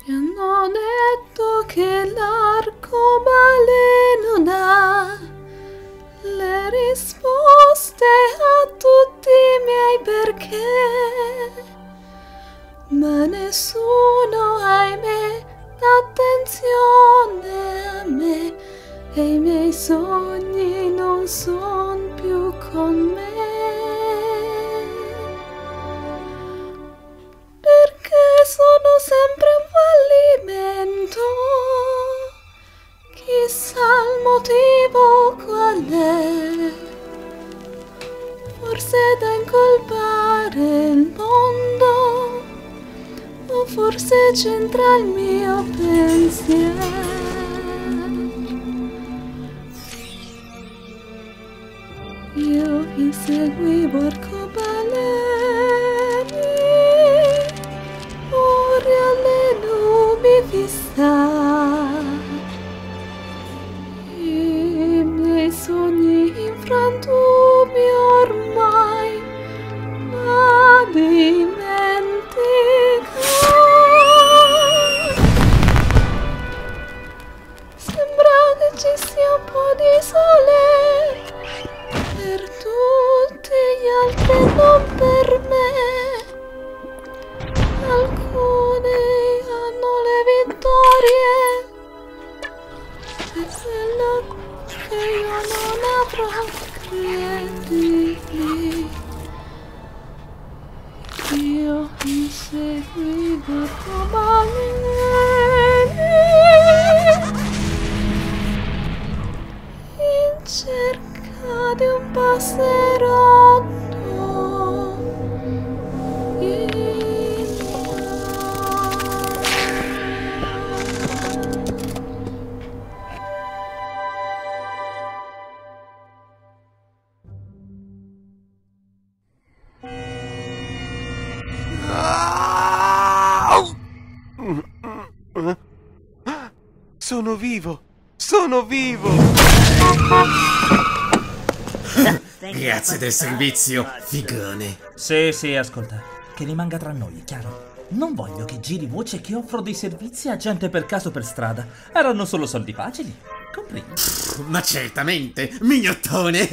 Mi hanno detto che l'arcobaleno dà le risposte a tutti i miei perché, ma nessuno, ahimè, dà attenzione a me e i miei sogni non son più con me. Perché sono sempre un fallimento, chissà il motivo qual è. Forse è da incolpare il mondo, o forse c'entra il mio pensiero. Io inseguivo arcobaleni, ora alle nubi fissati, i miei sogni in frantumi ormai a dimenticare. Sembra che ci sia un po' di sole per tutti gli altri, non per me. Alcuni hanno le vittorie e quello che io non avrò, credimi. Io inseguivo arcobaleni in cerca di un passerotto. Sono vivo! Sono vivo! Grazie del servizio, figone. Sì, ascolta. Che rimanga tra noi, chiaro? Non voglio che giri voce che offro dei servizi a gente per caso per strada. Erano solo soldi facili. Comprendi? Ma certamente, mignottone.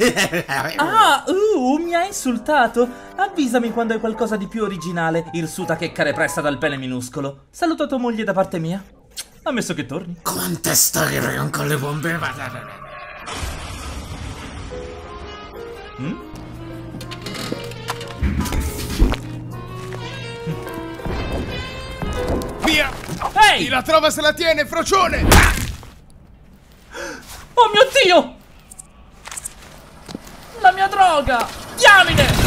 Mi ha insultato. Avvisami quando hai qualcosa di più originale, irsuta che carepressa dal pene minuscolo. Saluto tua moglie da parte mia. Ammesso che torni. Quante storie con le bombe. Via! Ehi! Chi la trova se la tiene, frocione! Oh mio Dio! La mia droga! Diamine!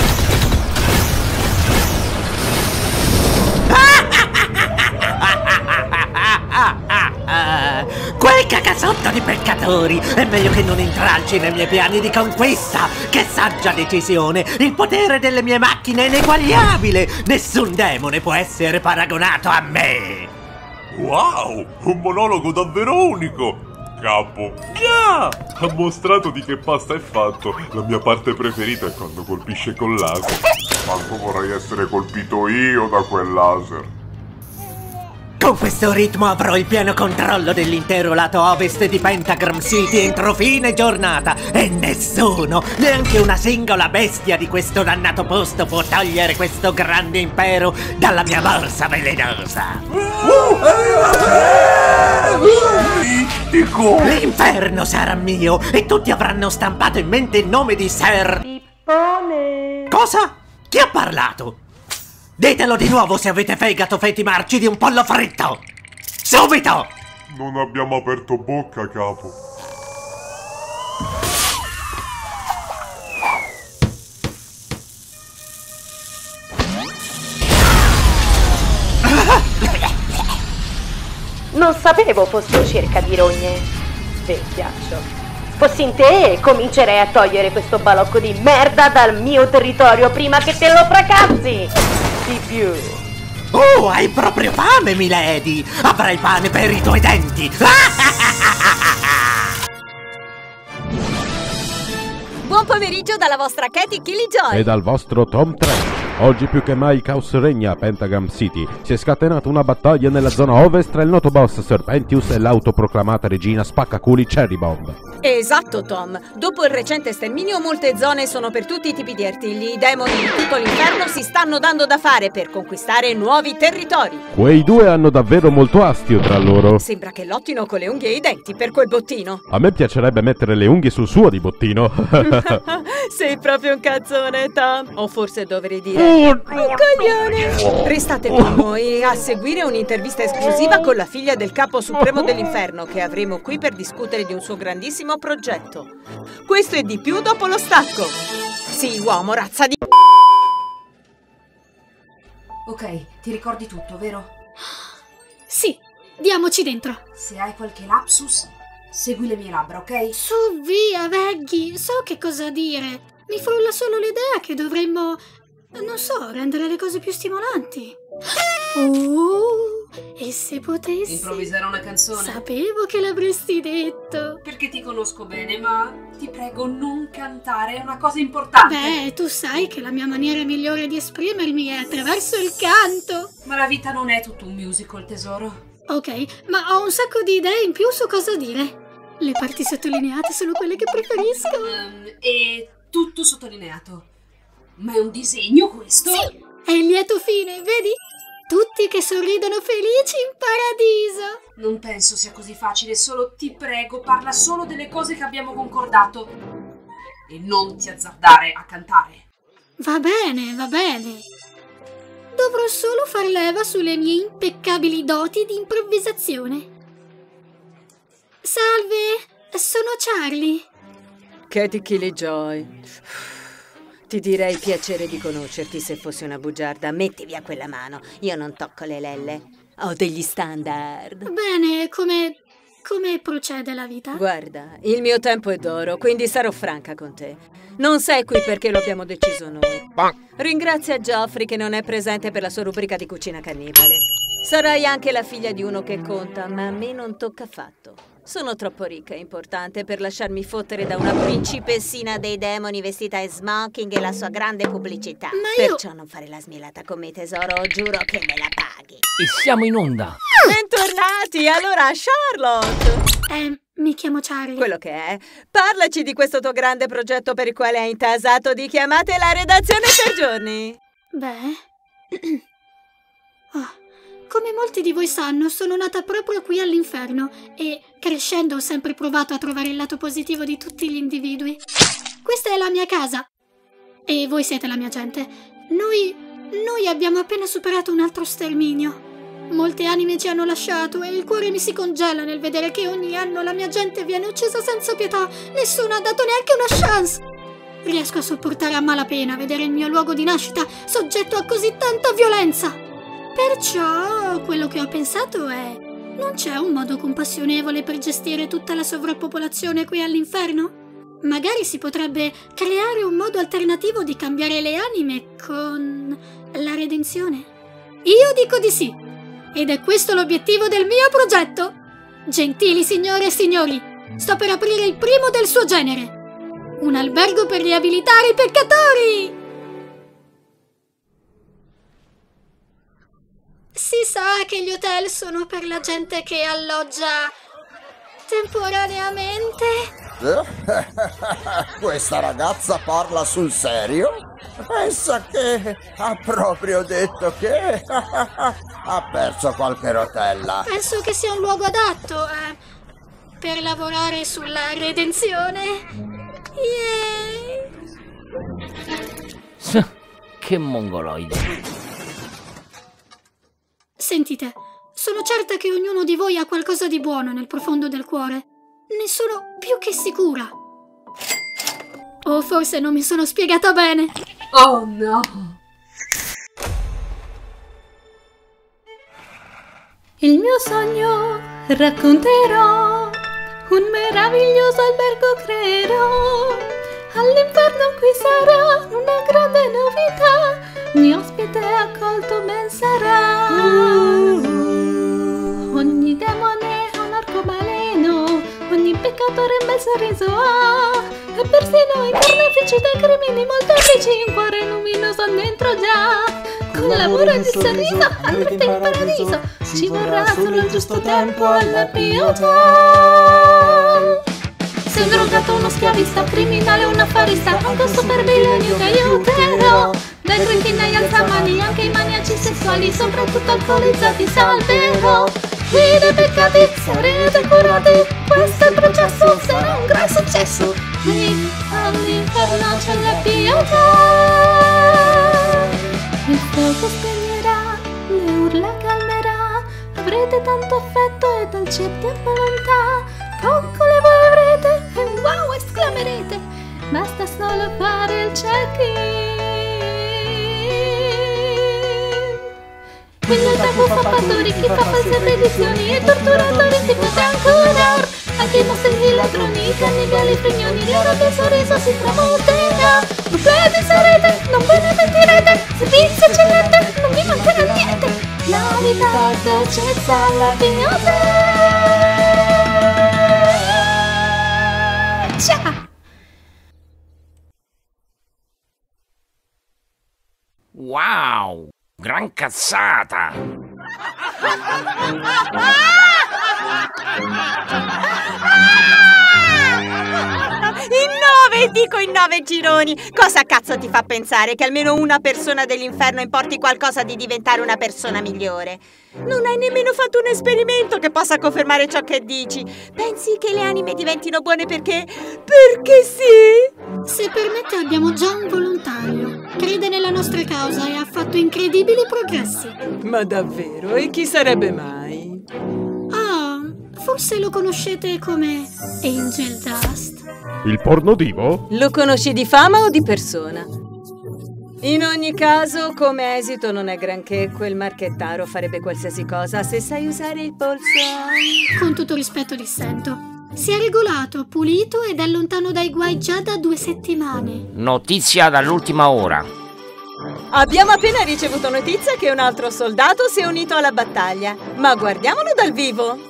Quel cacasotto di peccatori! È meglio che non intralci nei miei piani di conquista! Che saggia decisione! Il potere delle mie macchine è ineguagliabile! Nessun demone può essere paragonato a me! Wow! Un monologo davvero unico! Capo! Già! Ha mostrato di che pasta è fatto! La mia parte preferita è quando colpisce col laser! Quanto vorrei essere colpito io da quel laser! Con questo ritmo avrò il pieno controllo dell'intero lato ovest di Pentagram City entro fine giornata e nessuno, neanche una singola bestia di questo dannato posto può togliere questo grande impero dalla mia borsa velenosa. L'inferno sarà mio e tutti avranno stampato in mente il nome di Ser Pippone. Cosa? Chi ha parlato? Ditelo di nuovo se avete fegato feti marci di un pollo fritto! Subito! Non abbiamo aperto bocca, capo. Non sapevo fossi in cerca di rogne. Bestiaccio. Fossi in te, comincerei a togliere questo balocco di merda dal mio territorio prima che te lo fracassi! Di più. Oh, hai proprio fame, milady! Avrai pane per i tuoi denti! Buon pomeriggio dalla vostra Katie Killyjoy! E dal vostro Tom 3. Oggi più che mai il caos regna a Pentagram City. Si è scatenata una battaglia nella zona ovest tra il noto boss Serpentius e l'autoproclamata regina spaccaculi Cherry Bomb. Esatto, Tom. Dopo il recente sterminio, molte zone sono per tutti i tipi di artigli. I demoni di tutto l'inferno si stanno dando da fare per conquistare nuovi territori. Quei due hanno davvero molto astio tra loro. Sembra che lottino con le unghie e i denti per quel bottino. A me piacerebbe mettere le unghie sul suo di bottino. Sei proprio un cazzone, Tom. O forse dovrei dire un coglione. Restate con noi a seguire un'intervista esclusiva con la figlia del capo supremo dell'inferno, che avremo qui per discutere di un suo grandissimo progetto. Questo e di più dopo lo stacco. Sì, uomo, razza di... Ok, ti ricordi tutto, vero? Sì, diamoci dentro. Se hai qualche lapsus, segui le mie labbra, ok? Su, via, Veggie, so che cosa dire. Mi frulla solo l'idea che dovremmo, non so, rendere le cose più stimolanti. E se potessi... Improvvisare una canzone? Sapevo che l'avresti detto. Perché ti conosco bene, ma ti prego non cantare, è una cosa importante. Beh, tu sai che la mia maniera migliore di esprimermi è attraverso il canto. Ma la vita non è tutto un musical, tesoro. Ok, ma ho un sacco di idee in più su cosa dire. Le parti sottolineate sono quelle che preferisco. E tutto sottolineato. Ma è un disegno questo? Sì, è il lieto fine, vedi? Tutti che sorridono felici in paradiso. Non penso sia così facile, solo ti prego, parla solo delle cose che abbiamo concordato. E non ti azzardare a cantare. Va bene, va bene. Dovrò solo far leva sulle mie impeccabili doti di improvvisazione. Salve, sono Charlie. Katie Killjoy. Ti direi piacere di conoscerti se fossi una bugiarda. Metti via quella mano, io non tocco le lelle. Ho degli standard. Bene, come procede la vita? Guarda, il mio tempo è d'oro, quindi sarò franca con te. Non sei qui perché lo abbiamo deciso noi. Ringrazia Geoffrey che non è presente per la sua rubrica di cucina cannibale. Sarai anche la figlia di uno che conta, ma a me non tocca affatto. Sono troppo ricca e importante per lasciarmi fottere da una principessina dei demoni vestita in smoking e la sua grande pubblicità. Perciò non fare la smielata con me, tesoro, giuro che me la paghi. E siamo in onda! Bentornati! Allora, Charlotte! Mi chiamo Charlie. Quello che è. Parlaci di questo tuo grande progetto per il quale hai intasato di chiamate la redazione per giorni. Beh... Come molti di voi sanno, sono nata proprio qui all'inferno e, crescendo, ho sempre provato a trovare il lato positivo di tutti gli individui. Questa è la mia casa e voi siete la mia gente. Noi abbiamo appena superato un altro sterminio. Molte anime ci hanno lasciato e il cuore mi si congela nel vedere che ogni anno la mia gente viene uccisa senza pietà. Nessuno ha dato neanche una chance. Riesco a sopportare a malapena vedere il mio luogo di nascita soggetto a così tanta violenza. Perciò quello che ho pensato è: non c'è un modo compassionevole per gestire tutta la sovrappopolazione qui all'inferno? Magari si potrebbe creare un modo alternativo di cambiare le anime con la redenzione. Io dico di sì, ed è questo l'obiettivo del mio progetto. Gentili signore e signori, sto per aprire il primo del suo genere: un albergo per riabilitare i peccatori! Si sa che gli hotel sono per la gente che alloggia temporaneamente. Questa ragazza parla sul serio? Pensa che ha proprio detto che ha perso qualche rotella. Penso che sia un luogo adatto per lavorare sulla redenzione. Yeah! Che mongoloide. Sentite, sono certa che ognuno di voi ha qualcosa di buono nel profondo del cuore. Ne sono più che sicura. O forse non mi sono spiegata bene. Oh no! Il mio sogno racconterò, un meraviglioso albergo creerò. All'inferno qui sarà una grande novità, ogni ospite accolto ben sarà. Ogni demone ha un arcobaleno, ogni peccatore un bel sorriso ha, e persino i carnefici dei crimini molteplici un cuore luminoso dentro già. Con lavoro e il sorriso andrete in paradiso, ci vorrà solo il giusto tempo alla pietà. Sei un drogato, uno schiavista, criminale, un affarista, anche un supervillain che aiuterò. Dai cretini alzamani, anche i maniaci sessuali, soprattutto alcolizzati, salverò. Qui dei peccati sarete curati, questo è il processo, sarà un gran successo. Qui all'inferno c'è la pietà. Il fuoco spegnerà, le urla calmerà, avrete tanto affetto e dolcetti a volontà. Coccole voi avrete e wow esclamerete, basta solo fare il check-in. Quindi il tempo fa fattori, chi fa false predizioni e torturatori si potrà ancora. Anche i mostri elettroni, i cannibali frignoni, l'ora del sorriso si tramonterà. Nuclei sarete, non ve ne pentirete, servizio eccellente, non vi mancherà niente. La vita è dolcezza alla pietà. Ciao! Wow! Gran cazzata! In 9 gironi! Cosa cazzo ti fa pensare che almeno una persona dell'inferno importi qualcosa di diventare una persona migliore? Non hai nemmeno fatto un esperimento che possa confermare ciò che dici. Pensi che le anime diventino buone perché... perché sì? Se permette, abbiamo già un volontario. Crede nella nostra causa e ha fatto incredibili progressi. Ma davvero? E chi sarebbe mai? Forse lo conoscete come Angel Dust. Il pornodivo? Lo conosci di fama o di persona? In ogni caso, come esito non è granché. Quel marchettaro farebbe qualsiasi cosa se sai usare il polso. Con tutto rispetto dissento. Si è regolato, pulito ed è lontano dai guai già da 2 settimane. Notizia dall'ultima ora. Abbiamo appena ricevuto notizia che un altro soldato si è unito alla battaglia. Ma guardiamolo dal vivo.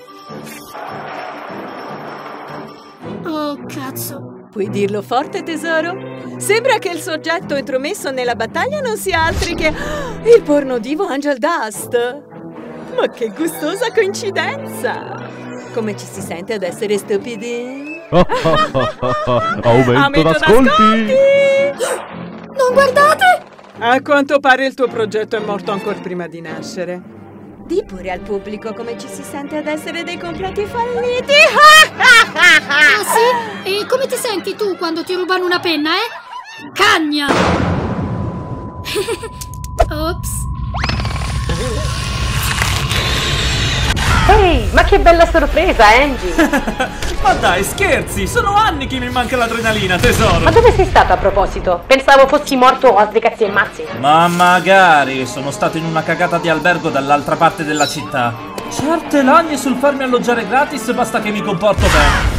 Oh, cazzo. Puoi dirlo forte, tesoro? Sembra che il soggetto intromesso nella battaglia non sia altri che il pornodivo Angel Dust. Ma che gustosa coincidenza! Come ci si sente ad essere stupidi? Aumento d'ascolti! Non guardate! A quanto pare il tuo progetto è morto ancora prima di nascere. Di pure al pubblico come ci si sente ad essere dei completi falliti. Ah sì? E come ti senti tu quando ti rubano una penna, Cagna! Ops. Ehi, ma che bella sorpresa, Angie! Ma dai, scherzi! Sono anni che mi manca l'adrenalina, tesoro! Ma dove sei stato a proposito? Pensavo fossi morto o altri cazzi e mazzi. Ma magari, sono stato in una cagata di albergo dall'altra parte della città. Certe lagne sul farmi alloggiare gratis, basta che mi comporto bene.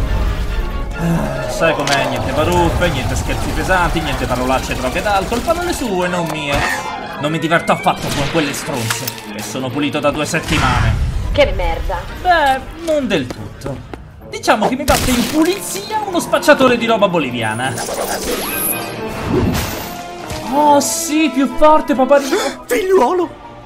Sai com'è, niente baruffe, niente scherzi pesanti, niente parolacce, droghe ed alcol, parole sue, non mie. Non mi diverto affatto con quelle stronze, e sono pulito da 2 settimane. Che merda. Beh, non del tutto. Diciamo che mi batte in pulizia uno spacciatore di roba boliviana. Oh sì, più forte, paparino. Figliuolo!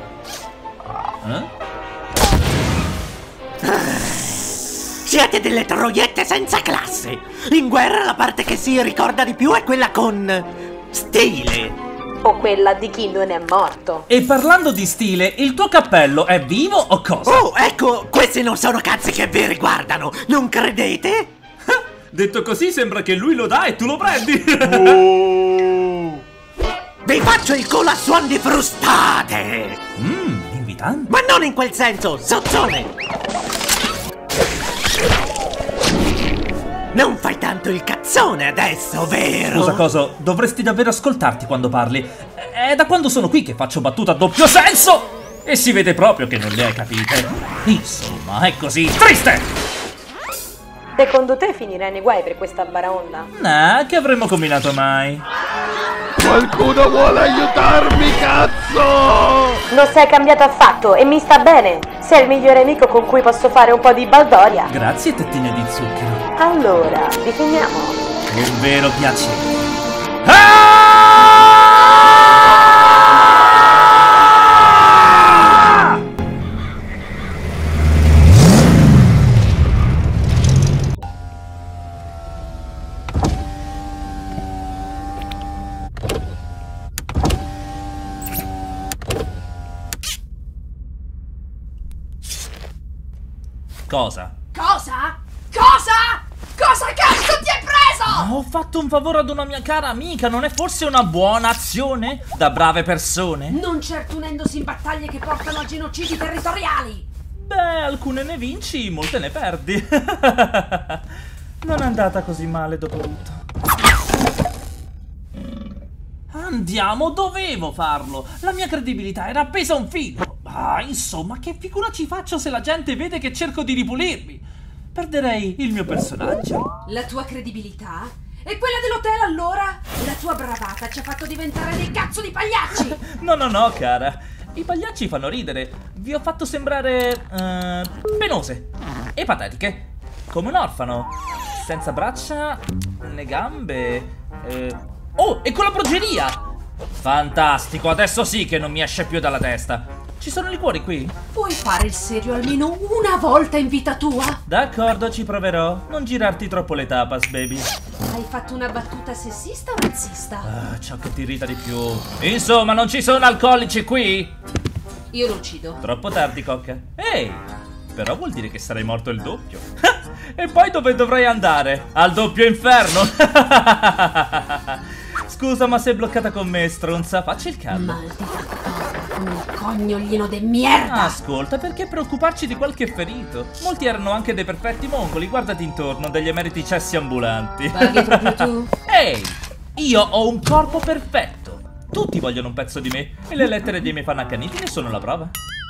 Siete delle troiette senza classe. In guerra la parte che si ricorda di più è quella con stile. O quella di chi non è morto. E parlando di stile, il tuo cappello è vivo o cosa? Oh, ecco, questi non sono cazzi che vi riguardano, non credete? Detto così sembra che lui lo dà e tu lo prendi. Vi faccio il culo a suon di frustate. Invitante. Ma non in quel senso, zozzone. Non fai tanto il cazzone adesso, vero? Scusa, coso, dovresti davvero ascoltarti quando parli. È da quando sono qui che faccio battute a doppio senso! E si vede proprio che non le hai capite. Insomma, è così triste! Secondo te finirai nei guai per questa baraonda? Nah, che avremmo combinato mai? Qualcuno vuole aiutarmi, cazzo! Non sei cambiato affatto e mi sta bene. Sei il migliore amico con cui posso fare un po' di baldoria. Grazie, tettine di zucchero. Allora, disegniamo. Un vero piacere. Cosa? Cosa? Cosa? Cosa cazzo ti hai preso? Ho fatto un favore ad una mia cara amica, non è forse una buona azione? Da brave persone? Non certo unendosi in battaglie che portano a genocidi territoriali. Beh, alcune ne vinci, molte ne perdi. Non è andata così male dopo tutto. Andiamo, dovevo farlo. La mia credibilità era appesa a un filo. Ah, insomma, che figura ci faccio se la gente vede che cerco di ripulirmi? Perderei il mio personaggio. La tua credibilità? E quella dell'hotel allora? La tua bravata ci ha fatto diventare dei cazzo di pagliacci. No, cara. I pagliacci fanno ridere. Vi ho fatto sembrare penose e patetiche. Come un orfano. Senza braccia né gambe. Oh, e con la progieria! Fantastico, adesso sì che non mi esce più dalla testa. Ci sono liquori qui? Puoi fare il serio almeno una volta in vita tua? D'accordo, ci proverò. Non girarti troppo le tapas, baby. Hai fatto una battuta sessista o razzista? Ah, ciò che ti irrita di più. Insomma, non ci sono alcolici qui? Io lo uccido. Troppo tardi, cocca. Ehi, però vuol dire che sarai morto il doppio. E poi dove dovrei andare? Al doppio inferno? Scusa, ma sei bloccata con me, stronza. Facci il calmo. Maldita un cognolino de merda. Ascolta, perché preoccuparci di qualche ferito? Molti erano anche dei perfetti mongoli. Guardati intorno, degli emeriti cessi ambulanti. Paghi proprio tu? Ehi, io ho un corpo perfetto. Tutti vogliono un pezzo di me. E le lettere dei miei fan accaniti ne sono la prova.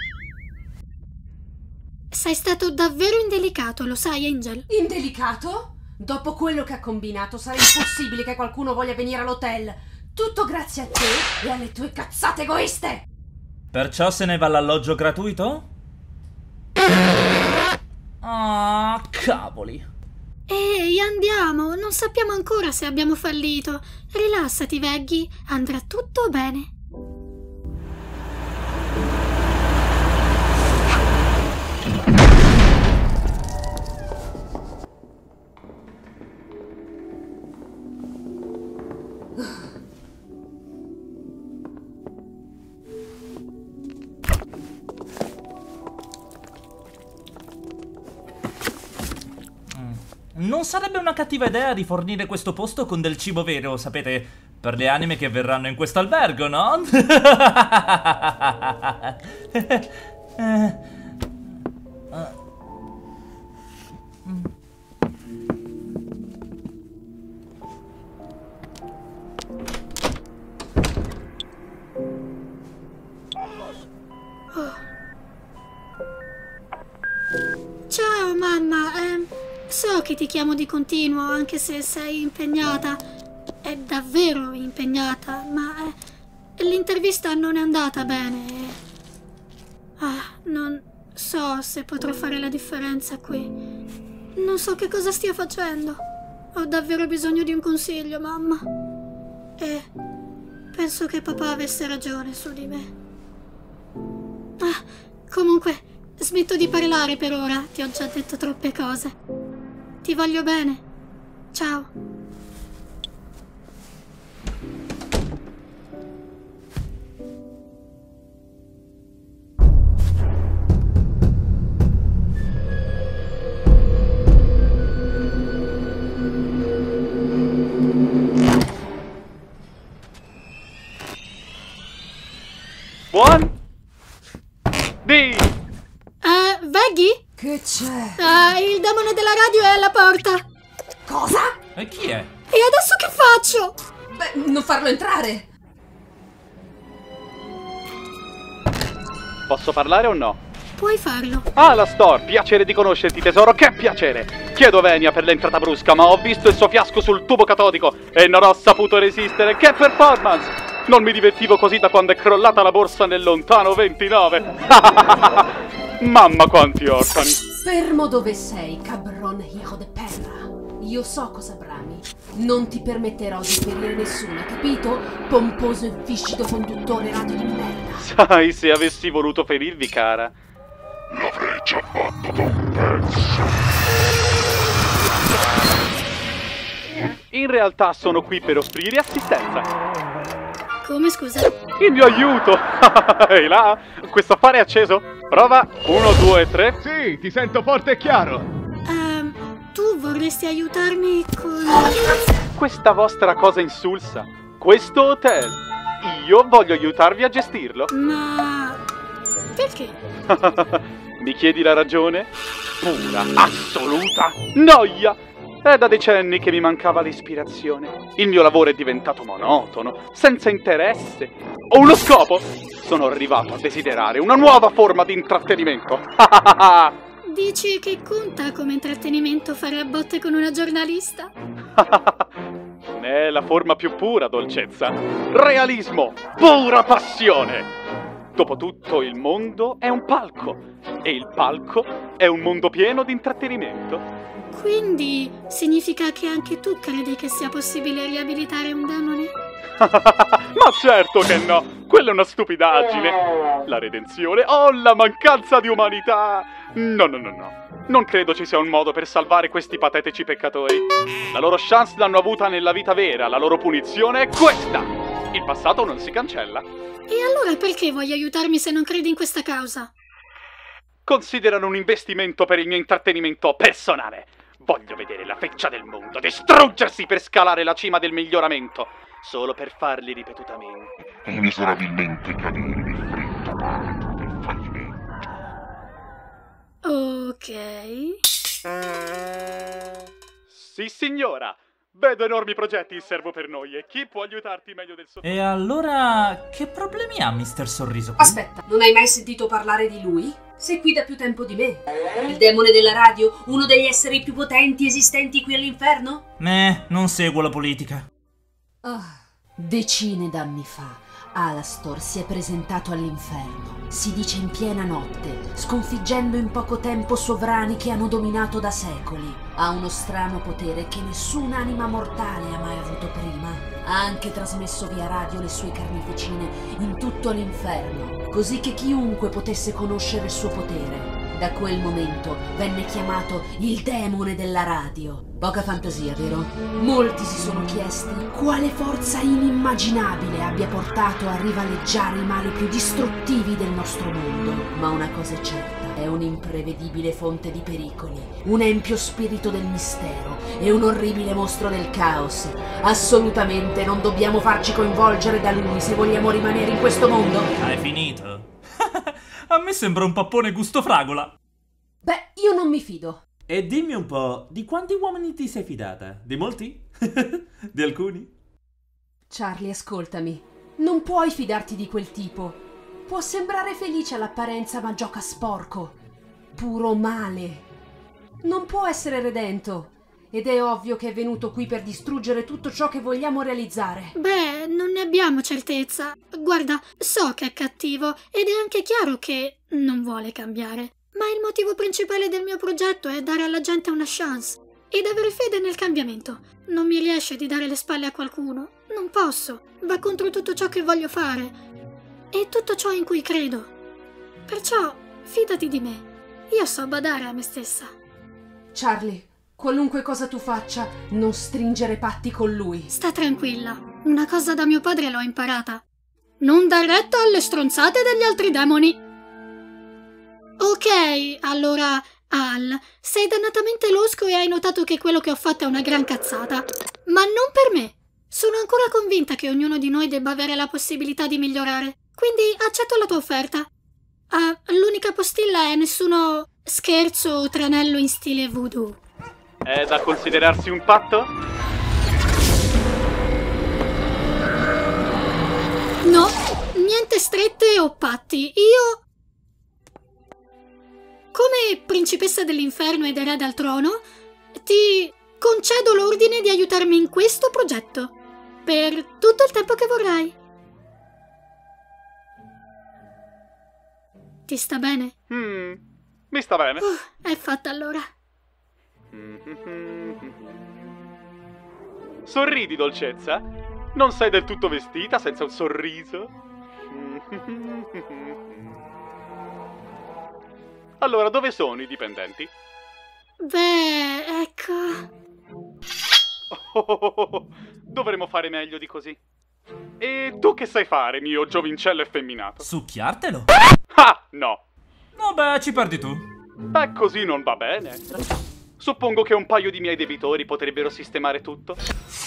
Sei stato davvero indelicato, lo sai, Angel? Indelicato? Dopo quello che ha combinato sarà impossibile che qualcuno voglia venire all'hotel. Tutto grazie a te e alle tue cazzate egoiste. Perciò se ne va all'alloggio gratuito? Ah, cavoli. Ehi, andiamo, non sappiamo ancora se abbiamo fallito. Rilassati, Veggie, andrà tutto bene. Non sarebbe una cattiva idea rifornire questo posto con del cibo vero, sapete, per le anime che verranno in questo albergo, no? Ciao, mamma. So che ti chiamo di continuo, anche se sei impegnata. È davvero impegnata, ma l'intervista non è andata bene. Non so se potrò fare la differenza qui. Non so che cosa stia facendo. Ho davvero bisogno di un consiglio, mamma. E penso che papà avesse ragione su di me. Comunque, smetto di parlare per ora. Ti ho già detto troppe cose. Ti voglio bene. Ciao. Buon di Veggie? Che c'è? Il demone della radio è alla porta. Cosa? E chi è? E adesso che faccio? Beh, non farlo entrare. Posso parlare o no? Puoi farlo. Ah, la Store, piacere di conoscerti tesoro, che piacere! Chiedo venia per l'entrata brusca, ma ho visto il suo fiasco sul tubo catodico e non ho saputo resistere. Che performance! Non mi divertivo così da quando è crollata la borsa nel lontano 29. Mamma quanti orfani. Fermo dove sei, cabron hijo de perra. Io so cosa brami. Non ti permetterò di ferire nessuno, capito? Pomposo e viscido conduttore radio di merda. Sai, se avessi voluto ferirvi, cara, l'avrei già fatto da un pezzo. In realtà sono qui per offrire assistenza. Come, scusa? Il mio aiuto! Ehi là? Questo affare è acceso? Prova. 1, 2, 3. Sì, ti sento forte e chiaro. Tu vorresti aiutarmi con... Questa vostra cosa insulsa. Questo hotel. Io voglio aiutarvi a gestirlo. Ma... perché? Mi chiedi la ragione? Pura, assoluta noia! È da decenni che mi mancava l'ispirazione. Il mio lavoro è diventato monotono, senza interesse. Ho uno scopo! Sono arrivato a desiderare una nuova forma di intrattenimento. Dici che conta come intrattenimento fare a botte con una giornalista? È la forma più pura, dolcezza. Realismo, pura passione. Dopotutto il mondo è un palco e il palco è un mondo pieno di intrattenimento. Quindi significa che anche tu credi che sia possibile riabilitare un demone? Ma certo che no! Quella è una stupidaggine! La redenzione? Oh, la mancanza di umanità! No. Non credo ci sia un modo per salvare questi patetici peccatori. La loro chance l'hanno avuta nella vita vera, la loro punizione è questa! Il passato non si cancella. E allora perché vuoi aiutarmi se non credi in questa causa? Considerano un investimento per il mio intrattenimento personale. Voglio vedere la feccia del mondo distruggersi per scalare la cima del miglioramento, solo per farli ripetutamente. E miserabilmente cadere nel freddo baratro del fallimento. Ok. Sì, signora. Vedo enormi progetti in serbo per noi e chi può aiutarti meglio del suo... E allora, che problemi ha Mister Sorriso qui? Aspetta, non hai mai sentito parlare di lui? Sei qui da più tempo di me. Il demone della radio, uno degli esseri più potenti esistenti qui all'inferno? Non seguo la politica. Decine d'anni fa, Alastor si è presentato all'inferno, si dice in piena notte, sconfiggendo in poco tempo sovrani che hanno dominato da secoli. Ha uno strano potere che nessun'anima mortale ha mai avuto prima. Ha anche trasmesso via radio le sue carneficine in tutto l'inferno, così che chiunque potesse conoscere il suo potere. Da quel momento venne chiamato il demone della radio. Poca fantasia, vero? Molti si sono chiesti quale forza inimmaginabile abbia portato a rivaleggiare i mali più distruttivi del nostro mondo. Ma una cosa è certa, è un'imprevedibile fonte di pericoli, un empio spirito del mistero e un orribile mostro del caos. Assolutamente non dobbiamo farci coinvolgere da lui se vogliamo rimanere in questo mondo. Hai finito? A me sembra un pappone gusto fragola. Beh, io non mi fido. E dimmi un po', di quanti uomini ti sei fidata? Di molti? Di alcuni? Charlie, ascoltami. Non puoi fidarti di quel tipo. Può sembrare felice all'apparenza, ma gioca sporco. Puro male. Non può essere redento. Ed è ovvio che è venuto qui per distruggere tutto ciò che vogliamo realizzare. Beh, non ne abbiamo certezza. Guarda, so che è cattivo ed è anche chiaro che non vuole cambiare. Ma il motivo principale del mio progetto è dare alla gente una chance ed avere fede nel cambiamento. Non mi riesce di dare le spalle a qualcuno. Non posso. Va contro tutto ciò che voglio fare e tutto ciò in cui credo. Perciò, fidati di me. Io so badare a me stessa. Charlie, qualunque cosa tu faccia, non stringere patti con lui. Sta tranquilla. Una cosa da mio padre l'ho imparata. Non dar retta alle stronzate degli altri demoni. Ok, allora, Al, sei dannatamente losco e hai notato che quello che ho fatto è una gran cazzata. Ma non per me. Sono ancora convinta che ognuno di noi debba avere la possibilità di migliorare. Quindi accetto la tua offerta. L'unica postilla è nessuno scherzo o tranello in stile voodoo. È da considerarsi un patto? No, niente strette o patti. Io... come principessa dell'inferno ed erede al trono, ti concedo l'ordine di aiutarmi in questo progetto per tutto il tempo che vorrai. Ti sta bene? Mi sta bene. È fatta allora. Sorridi, dolcezza. Non sei del tutto vestita senza un sorriso? Allora, dove sono i dipendenti? Beh, ecco... Dovremmo fare meglio di così. E tu che sai fare, mio giovincello effeminato? Succhiartelo? Ah, no. Vabbè, ci perdi tu. Beh, così non va bene. Suppongo che un paio di miei debitori potrebbero sistemare tutto.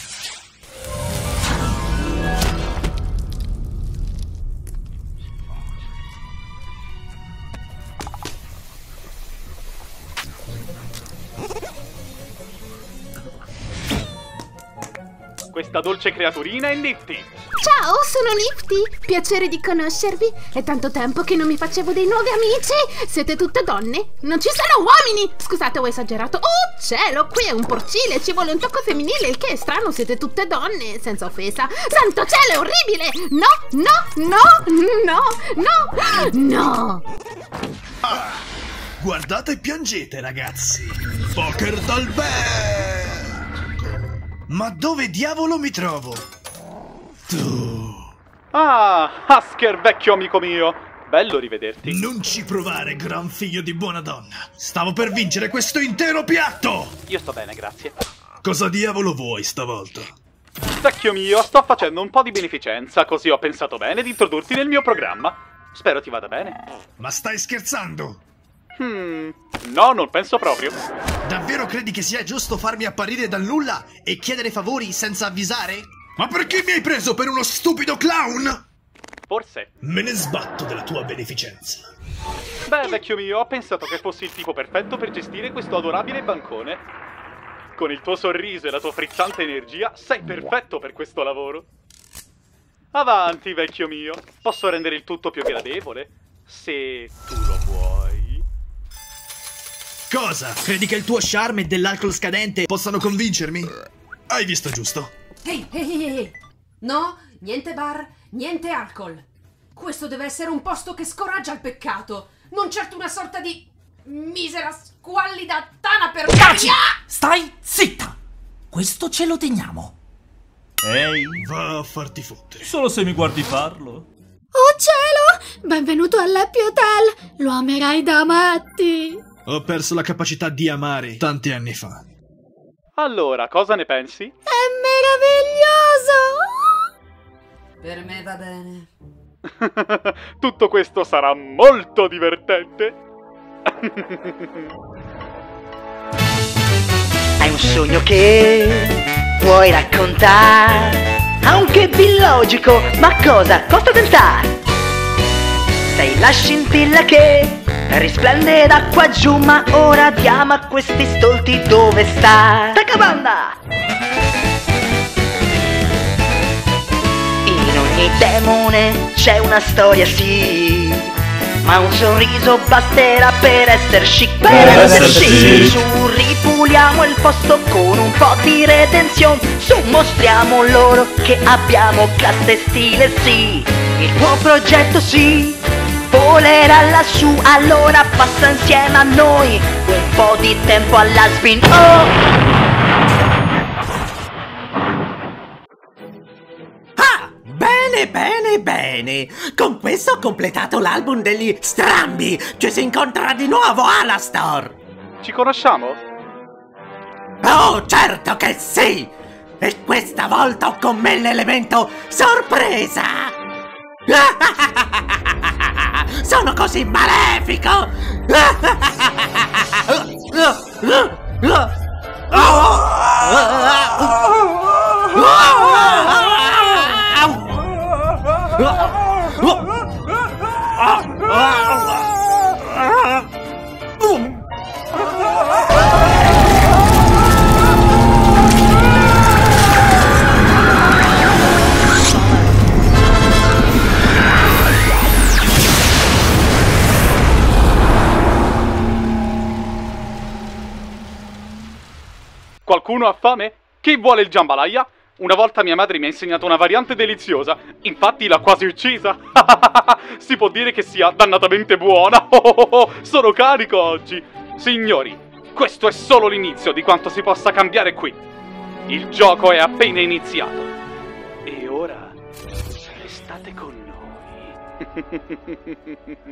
Questa dolce creaturina è Nifty. Ciao, sono Nifty. Piacere di conoscervi. È tanto tempo che non mi facevo dei nuovi amici. Siete tutte donne? Non ci sono uomini. Scusate, ho esagerato. Oh cielo, qui è un porcile. Ci vuole un tocco femminile, il che è strano. Siete tutte donne, senza offesa. Santo cielo, è orribile. No, no, no, no, no, no. Ah, guardate e piangete, ragazzi. Poker dal bel. Ma dove diavolo mi trovo? Tu. Ah, Husker, vecchio amico mio. Bello rivederti. Non ci provare, gran figlio di buona donna. Stavo per vincere questo intero piatto. Io sto bene, grazie. Cosa diavolo vuoi stavolta? Vecchio mio, sto facendo un po' di beneficenza, così ho pensato bene di introdurti nel mio programma. Spero ti vada bene. Ma stai scherzando? No, non penso proprio. Davvero credi che sia giusto farmi apparire dal nulla e chiedere favori senza avvisare? Ma perché mi hai preso per uno stupido clown? Forse. Me ne sbatto della tua beneficenza. Beh, vecchio mio, ho pensato che fossi il tipo perfetto per gestire questo adorabile bancone. Con il tuo sorriso e la tua frizzante energia, sei perfetto per questo lavoro. Avanti, vecchio mio. Posso rendere il tutto più gradevole, se tu lo vuoi. Cosa? Credi che il tuo charme e dell'alcol scadente possano convincermi? Hai visto giusto? Ehi. No, niente bar, niente alcol. Questo deve essere un posto che scoraggia il peccato, non certo una sorta di misera squallida tana per... Taci! Stai zitta! Questo ce lo teniamo. Ehi, va a farti fottere. Solo se mi guardi farlo. Oh cielo! Benvenuto all'Happy Hotel! Lo amerai da matti! Ho perso la capacità di amare tanti anni fa. Allora, cosa ne pensi? È meraviglioso! Per me va bene. Tutto questo sarà molto divertente. Hai un sogno che vuoi raccontare, anche illogico, ma cosa costa tentare? Sei la scintilla che risplende da qua giù, ma ora diamo a questi stolti dove sta. Tacabanda! In ogni demone c'è una storia, sì, ma un sorriso basterà per essere chic, per essere chic. Su, ripuliamo il posto con un po' di redenzione. Su, mostriamo loro che abbiamo classe e stile, sì. Il tuo progetto, sì, volerà lassù, allora passa insieme a noi un po' di tempo alla spin. Oh! Bene. Con questo ho completato l'album degli strambi. Ci si incontra di nuovo alla store. Ci conosciamo? Oh, certo che sì. E questa volta ho con me l'elemento sorpresa. Sono così malefico. Qualcuno ha fame? Chi vuole il jambalaya? Una volta mia madre mi ha insegnato una variante deliziosa, infatti l'ha quasi uccisa. Si può dire che sia dannatamente buona. Sono carico oggi. Signori, questo è solo l'inizio di quanto si possa cambiare qui. Il gioco è appena iniziato. E ora restate con noi.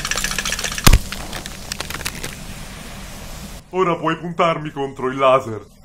Ora puoi puntarmi contro il laser.